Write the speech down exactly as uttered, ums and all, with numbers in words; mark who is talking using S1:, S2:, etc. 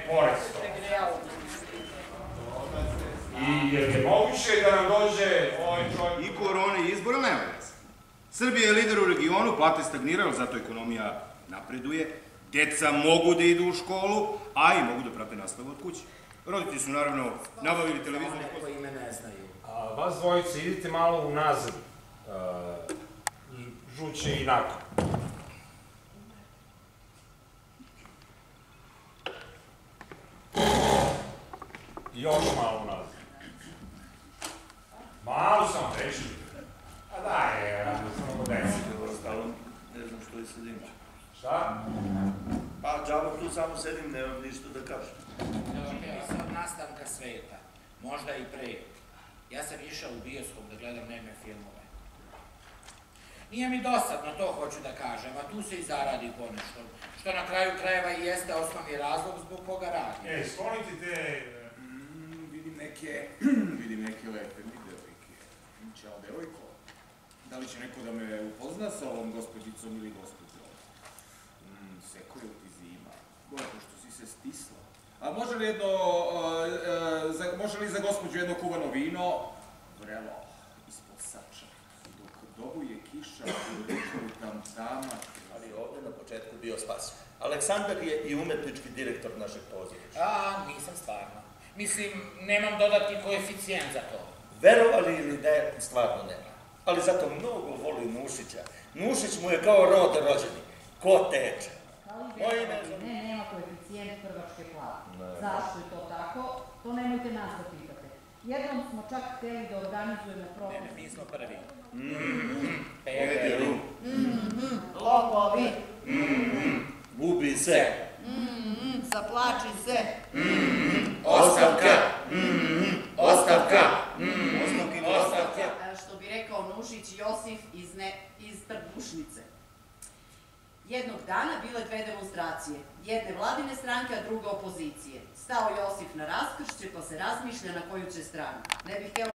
S1: pored stola. I je li moguće da nam dođe ovaj čovjek...
S2: I korone i izbora nema veze. Srbija je lider u regionu, plate stagniraju, zato ekonomija napreduje, deca mogu da idu u školu, a i mogu da prate nastavu od kuće. Roditelji su naravno nabavili televizor...
S3: Samo neko ime ne znaju.
S1: Vas dvojice, idite malo unazad. Žuće i nakon. Još malo unazad. Malo sam reći. A daj, samo deset.
S4: Ostalo, ne znam što i sedim.
S1: Šta?
S4: Pa, džaba tu samo sedim, nemam ništa da kažem.
S3: Sa nastanka sveta, možda i pre. Ja sam išao u bioskop da gledam neme filmove. Nije mi dosadno, to hoću da kažem, a tu se i zaradi ponešto. Što na kraju krajeva i jeste osnovni razlog zbog koga radi.
S1: E, sklonite te...
S5: Vidim neke, vidim neke lepe mi devojke. Čao, devojko. Da li će neko da me upozna sa ovom gospođicom ili gospođom? Seko je ti zima. Boja, pošto si se stisla. A može li jedno, može li za gospođu jedno kuvano vino? Vrelo, ispod sača. Dok dobuje kiša, u rečeru tam tama.
S4: Ali ovde na početku bio spas. Aleksandar je i umetnički direktor našeg pozorišta.
S3: A, nisam stvarno. Mislim, nemam dodatni koeficijent za to.
S4: Verovali ili ne, stvarno nema. Ali zato mnogo voli Nušića. Nušić mu je kao rod rođeni. Ko teče?
S6: Moje ime je... Ne, nema koeficijent Hrvačke plate. Zašto je to tako? To nemojte nas da pitate. Jednom smo čak hteli da organizujemo protest.
S3: Ne, ne, mi smo prvi.
S4: Pederu.
S6: Lopovi.
S4: Gubi se.
S6: Zaplači se.
S4: Ostavka. Ostavka. Ostavka.
S6: Što bi rekao Nušić Josif iz Trbušnice. Jednog dana bile dve demonstracije. Jedne vladine stranke, a druga opozicije. Stao Josif na raskršće pa se razmišlja na koju će stranu. Ne bih htjela